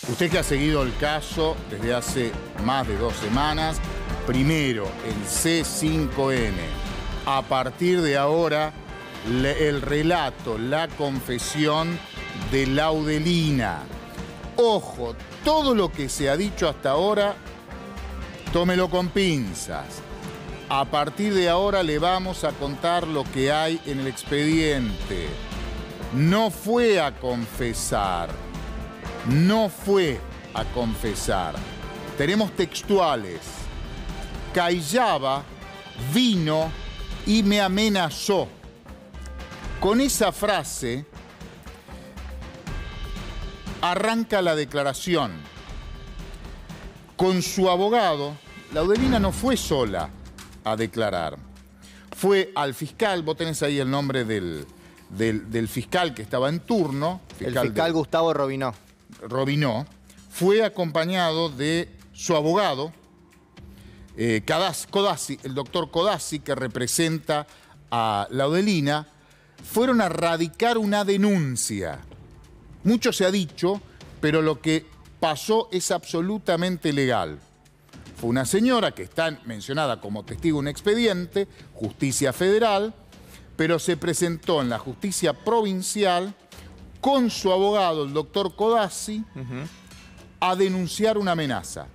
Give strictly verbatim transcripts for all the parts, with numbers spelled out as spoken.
Usted que ha seguido el caso desde hace más de dos semanas, primero en C cinco N, a partir de ahora el relato, la confesión de Laudelina. Ojo, todo lo que se ha dicho hasta ahora, tómelo con pinzas. A partir de ahora le vamos a contar lo que hay en el expediente. No fue a confesar. No fue a confesar. Tenemos textuales. Callaba, vino y me amenazó. Con esa frase arranca la declaración. Con su abogado, Laudelina no fue sola a declarar. Fue al fiscal, vos tenés ahí el nombre del, del, del fiscal que estaba en turno. Fiscal el fiscal de, Gustavo Robinó. Robinó. Fue acompañado de su abogado, eh, Codazzi, el doctor Codazzi, que representa a Laudelina. Fueron a radicar una denuncia. Mucho se ha dicho, pero lo que pasó es absolutamente legal. Fue una señora que está mencionada como testigo en un expediente, Justicia Federal, pero se presentó en la Justicia Provincial con su abogado, el doctor Codazzi, uh-huh. a denunciar una amenaza.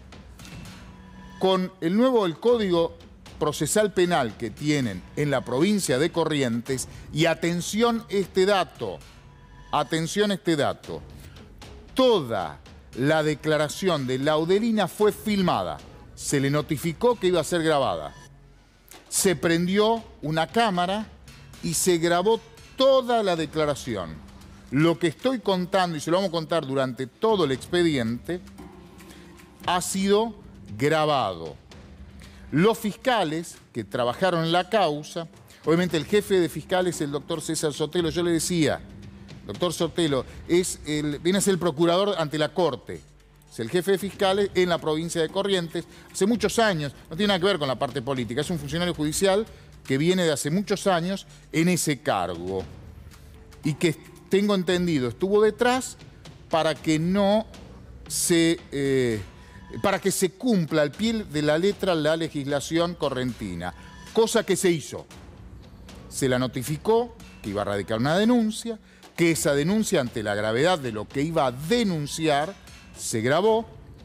Con el nuevo el Código Procesal Penal que tienen en la provincia de Corrientes, y atención este dato, atención este dato, toda la declaración de Laudelina fue filmada, se le notificó que iba a ser grabada, se prendió una cámara y se grabó toda la declaración. Lo que estoy contando, y se lo vamos a contar durante todo el expediente, ha sido grabado. Los fiscales que trabajaron en la causa, obviamente el jefe de fiscales, el doctor César Sotelo, yo le decía, doctor Sotelo, es el, viene a ser el procurador ante la Corte, es el jefe de fiscales en la provincia de Corrientes, hace muchos años, no tiene nada que ver con la parte política, es un funcionario judicial que viene de hace muchos años en ese cargo y que, tengo entendido, estuvo detrás para que no se... Eh, para que se cumpla al pie de la letra la legislación correntina, cosa que se hizo. Se la notificó que iba a radicar una denuncia, que esa denuncia, ante la gravedad de lo que iba a denunciar, se grabó.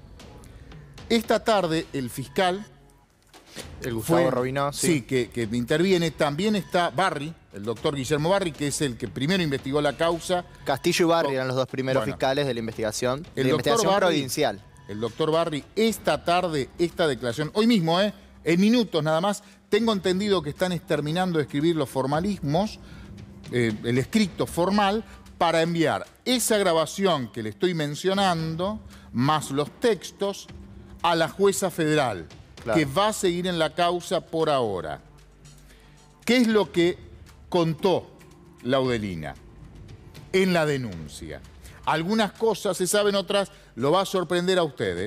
Esta tarde el fiscal... El Gustavo fue, Robinó, sí. Sí, que, que interviene. También está Barri, el doctor Guillermo Barri, que es el que primero investigó la causa. Castillo y Barri eran los dos primeros bueno, fiscales de la investigación, de el la investigación Barri, provincial. El doctor Barri, esta tarde, esta declaración, hoy mismo, ¿eh? en minutos nada más, tengo entendido que están terminando de escribir los formalismos, eh, el escrito formal, para enviar esa grabación que le estoy mencionando, más los textos, a la jueza federal, claro. que va a seguir en la causa por ahora. ¿Qué es lo que contó Laudelina en la denuncia? Algunas cosas se saben, otras lo va a sorprender a usted, ¿eh?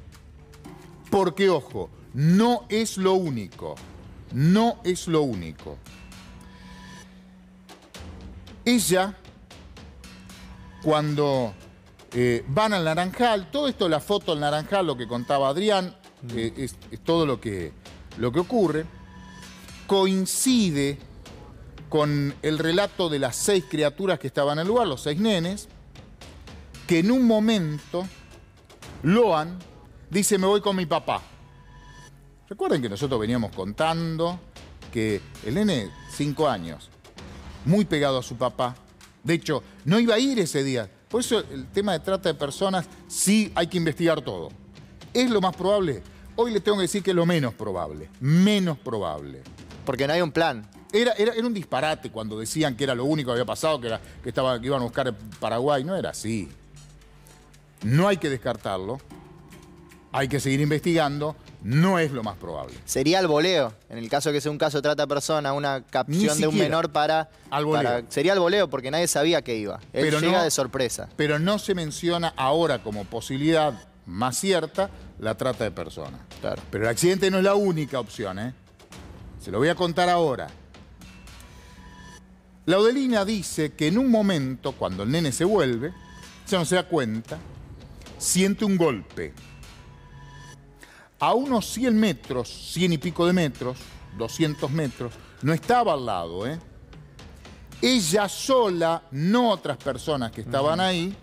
Porque, ojo, no es lo único, no es lo único. Ella, cuando eh, van al Naranjal, todo esto, la foto del Naranjal, lo que contaba Adrián, eh, es, es todo lo que, lo que ocurre, coincide con el relato de las seis criaturas que estaban en el lugar, los seis nenes, que en un momento Loan dice, me voy con mi papá. Recuerden que nosotros veníamos contando que el nene, cinco años, muy pegado a su papá. De hecho, no iba a ir ese día. Por eso el tema de trata de personas, sí hay que investigar todo. ¿Es lo más probable? Hoy les tengo que decir que es lo menos probable. Menos probable. Porque no hay un plan. Era, era, era un disparate cuando decían que era lo único que había pasado, que, era, que, estaba, que iban a buscar Paraguay. No era así. No hay que descartarlo, hay que seguir investigando, no es lo más probable. Sería el voleo, en el caso de que sea un caso de trata de persona, una capción de un menor para, al voleo. para... Sería el voleo porque nadie sabía que iba, él pero llega no, de sorpresa. Pero no se menciona ahora como posibilidad más cierta la trata de personas. Claro. Pero el accidente no es la única opción, ¿eh? Se lo voy a contar ahora. Laudelina dice que en un momento, cuando el nene se vuelve, ya no se da cuenta, siente un golpe. A unos cien metros, cien y pico de metros, doscientos metros, no estaba al lado, ¿eh? Ella sola, no otras personas que estaban uh-huh. ahí,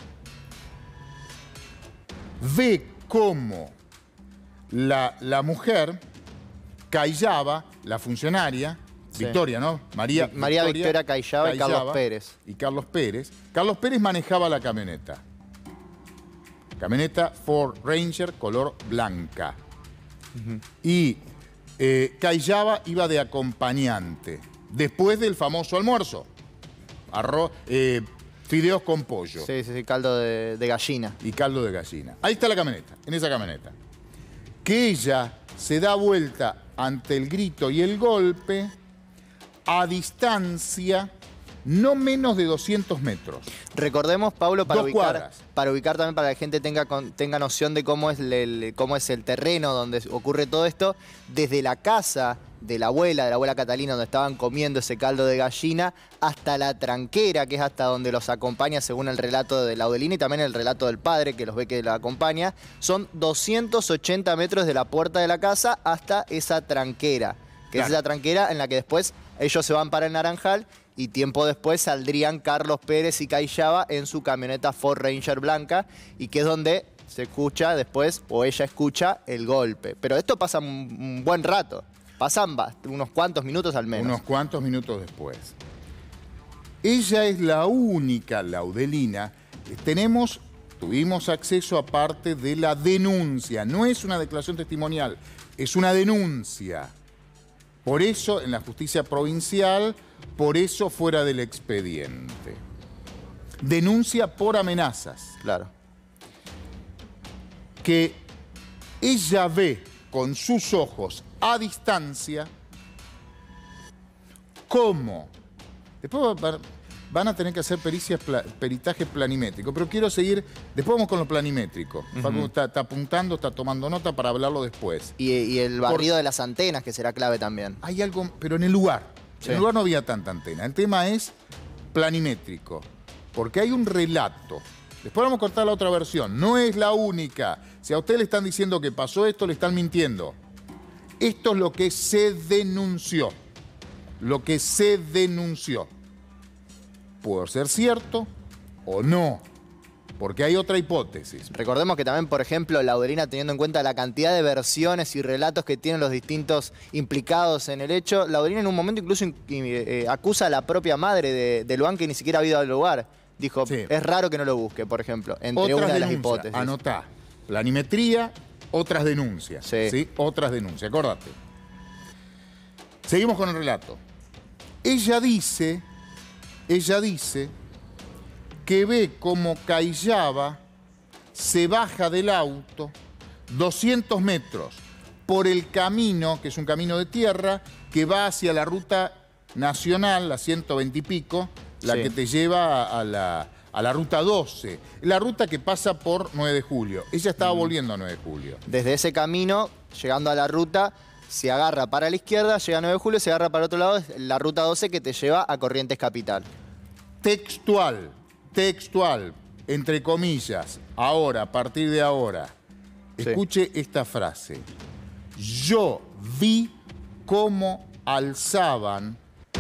ve cómo la, la mujer Callaba, la funcionaria, sí. Victoria, ¿no? María, María Victoria, Victoria Callaba y Carlos Pérez. Y Carlos Pérez. Carlos Pérez manejaba la camioneta. Camioneta Ford Ranger color blanca. Uh-huh. Y eh, Callaba iba de acompañante. Después del famoso almuerzo. Arroz, eh, fideos con pollo. Sí, sí, sí, caldo de, de gallina. Y caldo de gallina. Ahí está la camioneta, en esa camioneta. Que ella se da vuelta ante el grito y el golpe a distancia no menos de doscientos metros. Recordemos, Pablo, para, Dos ubicar, cuadras. para ubicar también para que la gente tenga, tenga noción de cómo es, el, cómo es el terreno donde ocurre todo esto, desde la casa de la abuela, de la abuela Catalina, donde estaban comiendo ese caldo de gallina, hasta la tranquera, que es hasta donde los acompaña, según el relato de Laudelina y también el relato del padre, que los ve que la acompaña, son doscientos ochenta metros de la puerta de la casa hasta esa tranquera, que claro. es esa tranquera en la que después ellos se van para el Naranjal y tiempo después saldrían Carlos Pérez y Callaba en su camioneta Ford Ranger blanca, y que es donde se escucha después, o ella escucha, el golpe. Pero esto pasa un, un buen rato. Pasan unos cuantos minutos al menos. Unos cuantos minutos después. Ella es la única Laudelina. Tenemos, tuvimos acceso a parte de la denuncia. No es una declaración testimonial, es una denuncia. Por eso en la justicia provincial, por eso fuera del expediente. Denuncia por amenazas. Claro. Que ella ve con sus ojos a distancia cómo. Después van a tener que hacer pericias, peritaje planimétrico, pero quiero seguir, después vamos con lo planimétrico. Uh-huh. Facu está, está apuntando, está tomando nota para hablarlo después. Y, y el barrido Por, de las antenas, que será clave también. Hay algo, pero en el lugar. Sí. En el lugar no había tanta antena. El tema es planimétrico, porque hay un relato. Después vamos a cortar la otra versión. No es la única. Si a usted le están diciendo que pasó esto, le están mintiendo. Esto es lo que se denunció. Lo que se denunció. Puede ser cierto o no, porque hay otra hipótesis. Recordemos que también, por ejemplo, Laudelina, teniendo en cuenta la cantidad de versiones y relatos que tienen los distintos implicados en el hecho, Laudelina en un momento incluso eh, acusa a la propia madre de, de Luan, que ni siquiera ha ido al lugar. Dijo, sí. es raro que no lo busque, por ejemplo, entre otras una de denuncias. las hipótesis. Anotá, planimetría, otras denuncias. Sí. ¿sí? Otras denuncias, acordate. Seguimos con el relato. Ella dice... Ella dice que ve como Callaba se baja del auto doscientos metros por el camino, que es un camino de tierra, que va hacia la ruta nacional, la ciento veinte y pico, la sí. que te lleva a la, a la ruta doce, la ruta que pasa por nueve de julio. Ella estaba mm. volviendo a nueve de julio. Desde ese camino, llegando a la ruta, se agarra para la izquierda, llega a nueve de julio, se agarra para el otro lado, la ruta doce que te lleva a Corrientes Capital. Textual, textual, entre comillas, ahora, a partir de ahora, sí. escuche esta frase. Yo vi cómo alzaban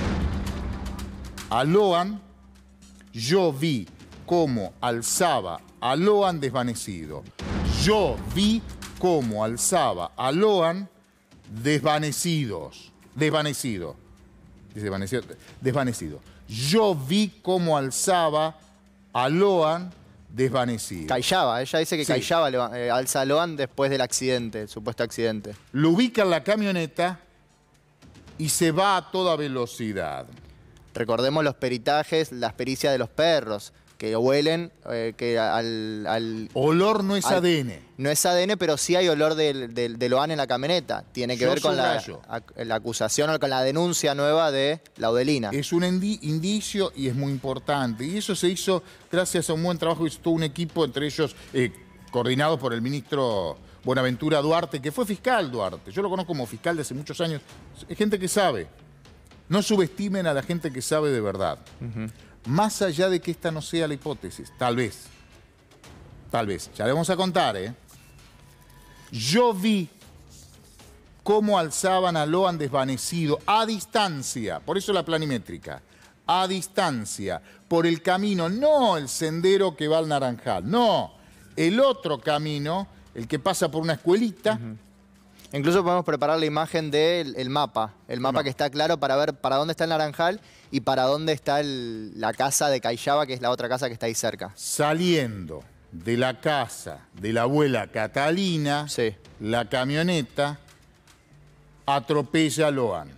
a Loan, yo vi cómo alzaba a Loan desvanecido. Yo vi cómo alzaba a Loan desvanecidos, desvanecido, desvanecido, desvanecido. Yo vi cómo alzaba a Loan desvanecido. Callaba, ella dice que sí. Callaba eh, alza a Loan después del accidente, el supuesto accidente. Lo ubica en la camioneta y se va a toda velocidad. Recordemos los peritajes, las pericias de los perros, que huelen, eh, que al, al... Olor no es al, A D N. No es A D N, pero sí hay olor de, de, de Loan en la camioneta. Tiene que Yo ver con la, la acusación o con la denuncia nueva de Laudelina. Es un indicio y es muy importante. Y eso se hizo gracias a un buen trabajo que hizo todo un equipo, entre ellos eh, coordinados por el ministro Buenaventura Duarte, que fue fiscal Duarte. Yo lo conozco como fiscal de hace muchos años. Es gente que sabe. No subestimen a la gente que sabe de verdad. Uh-huh. Más allá de que esta no sea la hipótesis, tal vez. tal vez, ya le vamos a contar, ¿eh? Yo vi cómo alzaban a Loan desvanecido a distancia, por eso la planimétrica, a distancia, por el camino, no el sendero que va al Naranjal, no, el otro camino, el que pasa por una escuelita. Uh-huh. Incluso podemos preparar la imagen del el mapa, el mapa no. que está claro para ver para dónde está el Naranjal y para dónde está el, la casa de Callaba, que es la otra casa que está ahí cerca. Saliendo de la casa de la abuela Catalina, sí. la camioneta atropella a Loan.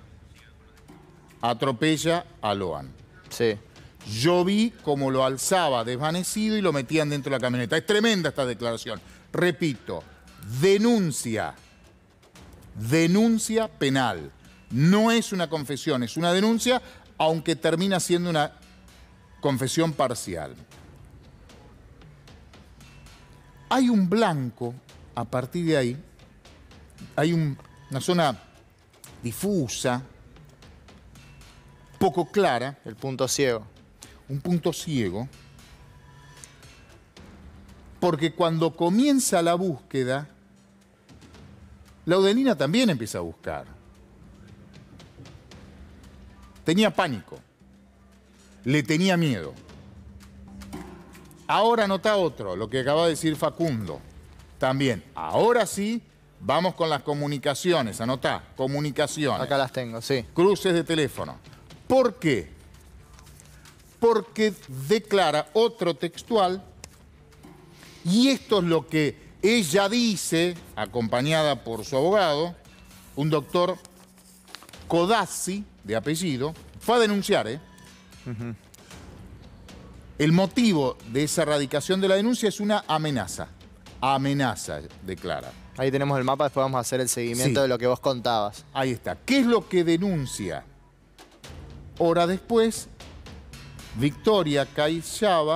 Atropella a Loan. Sí. Yo vi cómo lo alzaba desvanecido y lo metían dentro de la camioneta. Es tremenda esta declaración. Repito, denuncia. Denuncia penal. No es una confesión, es una denuncia, aunque termina siendo una confesión parcial. Hay un blanco, a partir de ahí, hay un, una zona difusa, poco clara. El punto ciego. Un punto ciego. Porque cuando comienza la búsqueda, Laudelina también empieza a buscar. Tenía pánico. Le tenía miedo. Ahora nota otro, lo que acaba de decir Facundo. También, ahora sí, vamos con las comunicaciones. Anotá, comunicaciones. Acá las tengo, sí. Cruces de teléfono. ¿Por qué? Porque declara otro textual, y esto es lo que ella dice, acompañada por su abogado, un doctor Codazzi, de apellido, fue a denunciar, ¿eh? Uh-huh. El motivo de esa erradicación de la denuncia es una amenaza. Amenaza, declara. Ahí tenemos el mapa, después vamos a hacer el seguimiento sí. de lo que vos contabas. Ahí está. ¿Qué es lo que denuncia? Hora después, Victoria Callaba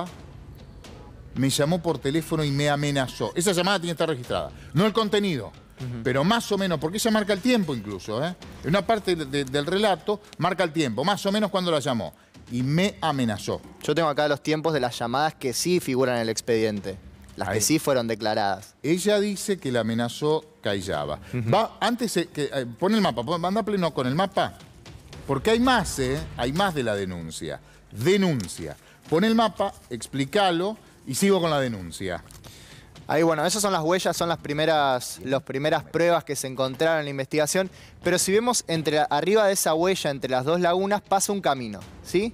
me llamó por teléfono y me amenazó. Esa llamada tiene que estar registrada. No el contenido, uh-huh. pero más o menos, porque ella marca el tiempo incluso, ¿eh? En una parte de, de, del relato marca el tiempo, más o menos cuando la llamó. Y me amenazó. Yo tengo acá los tiempos de las llamadas que sí figuran en el expediente. Las Ahí. que sí fueron declaradas. Ella dice que la amenazó Callaba. Uh-huh. Va, antes, que, eh, pon el mapa, manda pleno con el mapa. Porque hay más, ¿eh? Hay más de la denuncia. Denuncia. Pon el mapa, explícalo y sigo con la denuncia. Ahí, bueno, esas son las huellas, son las primeras, las primeras pruebas que se encontraron en la investigación. Pero si vemos entre arriba de esa huella, entre las dos lagunas, pasa un camino, ¿sí?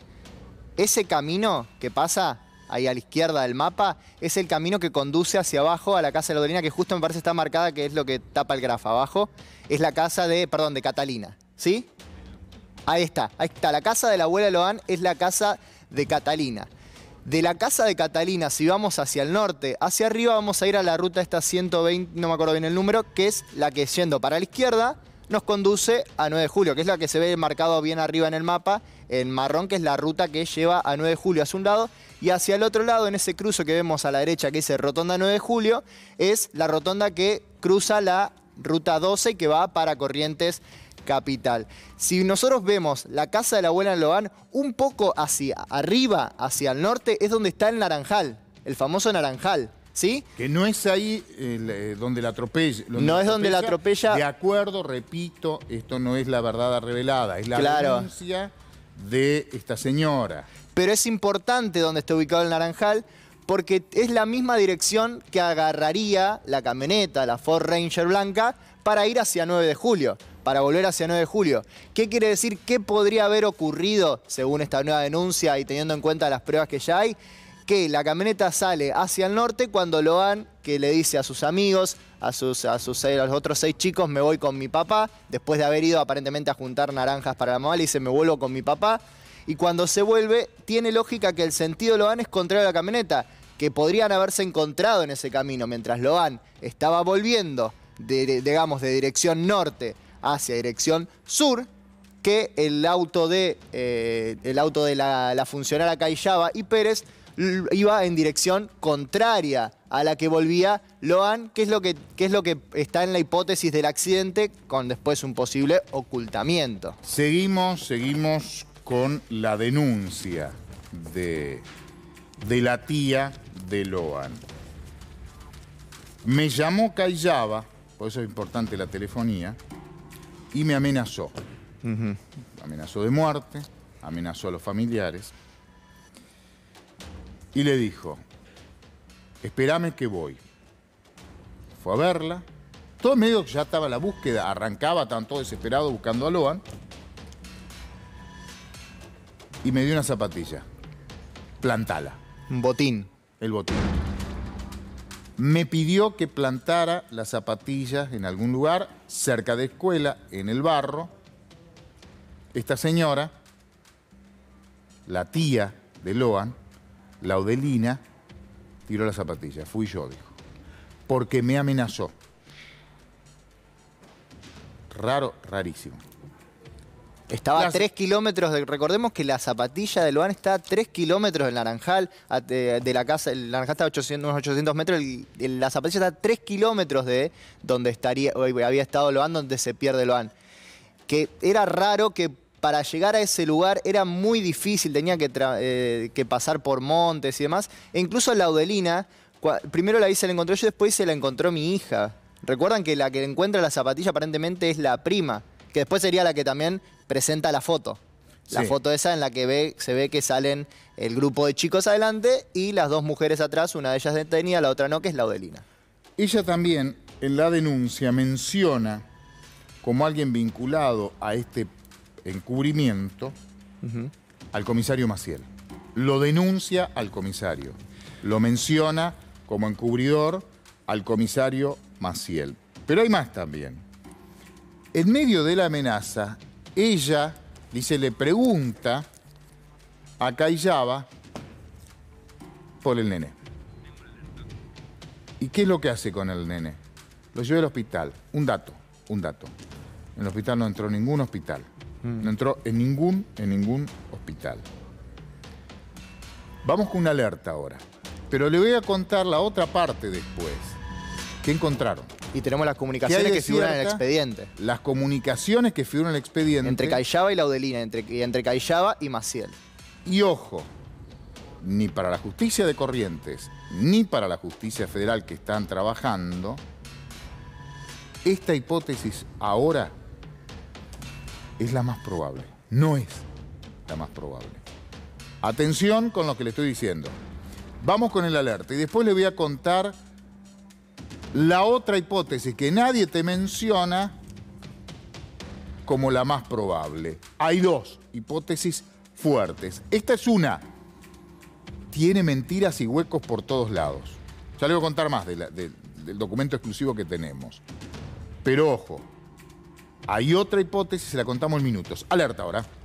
Ese camino que pasa ahí a la izquierda del mapa es el camino que conduce hacia abajo a la casa de Laudelina, que justo me parece está marcada, que es lo que tapa el grafo abajo. Es la casa de, perdón, de Catalina, ¿sí? Ahí está, ahí está. La casa de la abuela Loan es la casa de Catalina. De la casa de Catalina, si vamos hacia el norte, hacia arriba, vamos a ir a la ruta esta ciento veinte, no me acuerdo bien el número, que es la que yendo para la izquierda nos conduce a nueve de julio, que es la que se ve marcado bien arriba en el mapa, en marrón, que es la ruta que lleva a nueve de julio hacia un lado, y hacia el otro lado, en ese cruce que vemos a la derecha, que dice Rotonda nueve de julio, es la rotonda que cruza la ruta doce y que va para Corrientes Capital. Si nosotros vemos la casa de la abuela Loan un poco hacia arriba, hacia el norte, es donde está el Naranjal, el famoso Naranjal, ¿sí? Que no es ahí el, eh, donde la atropella. No la es donde la atropella. De acuerdo, repito, esto no es la verdad revelada, es la claro. denuncia de esta señora. Pero es importante donde está ubicado el Naranjal, porque es la misma dirección que agarraría la camioneta, la Ford Ranger blanca, para ir hacia nueve de julio. Para volver hacia nueve de julio. ¿Qué quiere decir? ¿Qué podría haber ocurrido, según esta nueva denuncia y teniendo en cuenta las pruebas que ya hay? Que la camioneta sale hacia el norte cuando Loan, que le dice a sus amigos, a, sus, a, sus, a los otros seis chicos, me voy con mi papá, después de haber ido aparentemente a juntar naranjas para la mamá, le dice, me vuelvo con mi papá. Y cuando se vuelve, tiene lógica que el sentido de Loan es contrario a la camioneta, que podrían haberse encontrado en ese camino, mientras Loan estaba volviendo, de, de, digamos, de dirección norte hacia dirección sur, que el auto de, eh, el auto de la, la funcionaria Callaba y Pérez iba en dirección contraria a la que volvía Loan, que es lo que, que es lo que está en la hipótesis del accidente, con después un posible ocultamiento. Seguimos, seguimos con la denuncia de, de la tía de Loan. Me llamó Callaba, por eso es importante la telefonía, y me amenazó. Uh-huh. Amenazó de muerte, amenazó a los familiares. Y le dijo, espérame que voy. Fue a verla. Todo medio que ya estaba la búsqueda, arrancaba, estaban todos desesperados buscando a Loan. Y me dio una zapatilla. Plantala. Un botín. El botín. Me pidió que plantara las zapatillas en algún lugar, cerca de escuela, en el barro. Esta señora, la tía de Loan, Laudelina, tiró las zapatillas. Fui yo, dijo. Porque me amenazó. Raro, rarísimo. Estaba a Las... tres kilómetros, de, recordemos que la zapatilla de Loan está a tres kilómetros del Naranjal, a, de, de la casa, el Naranjal está a ochocientos, unos ochocientos metros, el, el, la zapatilla está a tres kilómetros de donde estaría, había estado Loan, donde se pierde Loan. Que era raro que para llegar a ese lugar era muy difícil, tenía que, eh, que pasar por montes y demás. E incluso Laudelina, primero la se la encontró yo, después se la encontró mi hija. Recuerdan que la que encuentra la zapatilla aparentemente es la prima, que después sería la que también presenta la foto. La sí. foto esa en la que ve, se ve que salen el grupo de chicos adelante y las dos mujeres atrás, una de ellas detenida, la otra no, que es Laudelina. Ella también en la denuncia menciona como alguien vinculado a este encubrimiento uh-huh. al comisario Maciel. Lo denuncia al comisario. Lo menciona como encubridor al comisario Maciel. Pero hay más también. En medio de la amenaza, ella, dice, le pregunta a Callaba por el nene. ¿Y qué es lo que hace con el nene? Lo lleva al hospital. Un dato, un dato. En el hospital no entró en ningún hospital. No entró en ningún, en ningún hospital. Vamos con una alerta ahora. Pero le voy a contar la otra parte después. ¿Qué encontraron? Y tenemos las comunicaciones que figuran en el expediente. Las comunicaciones que figuran en el expediente. Entre Callaba y Laudelina, entre, entre Callaba y Maciel. Y ojo, ni para la justicia de Corrientes, ni para la justicia federal que están trabajando, esta hipótesis ahora es la más probable. No es la más probable. Atención con lo que le estoy diciendo. Vamos con el alerta y después le voy a contar la otra hipótesis que nadie te menciona como la más probable. Hay dos hipótesis fuertes. Esta es una. Tiene mentiras y huecos por todos lados. Ya le voy a contar más de la, de, del documento exclusivo que tenemos. Pero ojo, hay otra hipótesis, se la contamos en minutos. Alerta ahora.